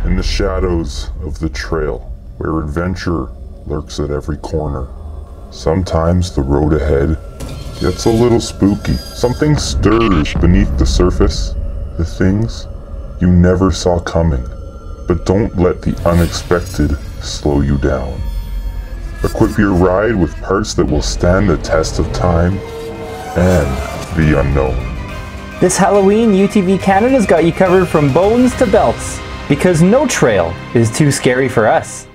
In the shadows of the trail, where adventure lurks at every corner, sometimes the road ahead gets a little spooky. Something stirs beneath the surface, the things you never saw coming. But don't let the unexpected slow you down. Equip your ride with parts that will stand the test of time and the unknown. This Halloween, UTV Canada's got you covered from bones to belts, because no trail is too scary for us.